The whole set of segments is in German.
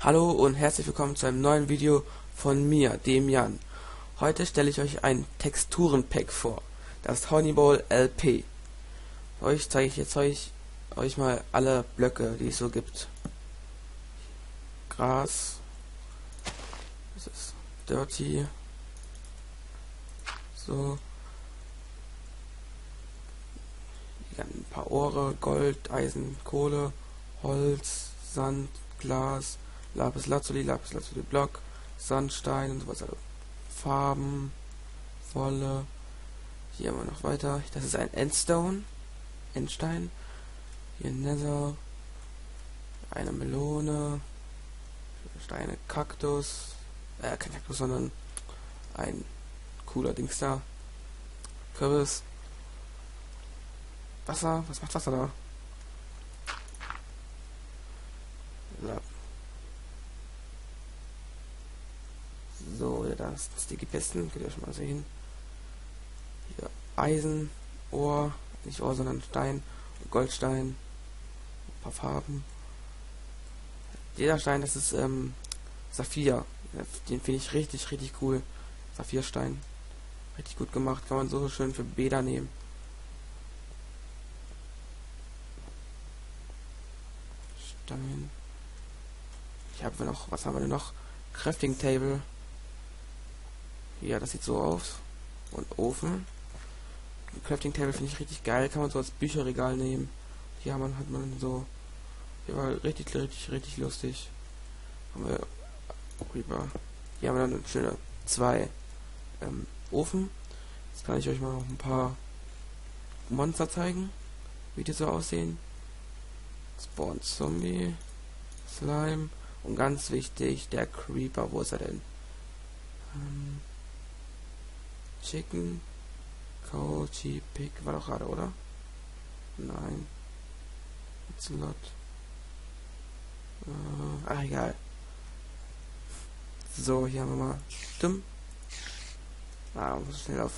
Hallo und herzlich willkommen zu einem neuen Video von mir, dem Jan. Heute stelle ich euch ein Texturenpack vor, das Honeyball LP. Euch zeige ich jetzt euch mal alle Blöcke, die es so gibt. Gras, das ist Dirty, so, ein paar Ohren, Gold, Eisen, Kohle, Holz, Sand, Glas, Lapis Lazuli Block, Sandstein und so was. Also Farben, Wolle. Hier haben wir noch weiter. Das ist ein Endstein. Hier Nether. Eine Melone. Steine, Kaktus. Kein Kaktus, sondern ein cooler Dings da. Kürbis. Wasser. Was macht Wasser da? Ja. So, das ist die Pisten, könnt ihr schon mal sehen. Hier Eisen, Ohr, nicht Ohr, sondern Stein, Goldstein, ein paar Farben. Jeder Stein, das ist Saphir. Den finde ich richtig cool. Saphirstein. Richtig gut gemacht, kann man so schön für Bäder nehmen. Stein. Ich habe noch, was haben wir denn noch? Crafting Table. Ja, das sieht so aus. Und Ofen. Crafting Table finde ich richtig geil. Kann man so als Bücherregal nehmen. Hier hat man so. Hier war richtig lustig. Haben wir rüber. Hier haben wir dann schöne zwei Ofen. Jetzt kann ich euch mal noch ein paar Monster zeigen, wie die so aussehen. Spawn Zombie, Slime und ganz wichtig der Creeper. Wo ist er denn? Chicken, Cow, Sheep, Pig, war doch gerade, oder? Nein. Slot. Egal. So, hier haben wir mal Stimmen. Muss schnell auf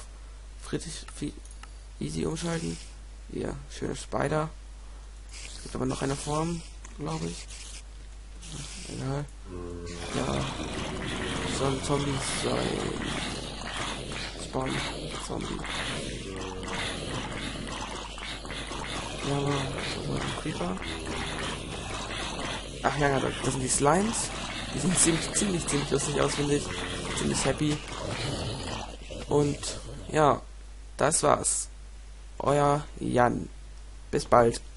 easy umschalten. Hier, schöne Spider. Es gibt aber noch eine Form, glaube ich. Egal. Ja. Soll Zombies sein. Spawn Zombie. Ja, aber so ein Creeper. Ach ja, das sind die Slimes. Die sehen ziemlich lustig aus, finde ich. Ziemlich happy. Und ja, das war's. Euer Jan. Bis bald.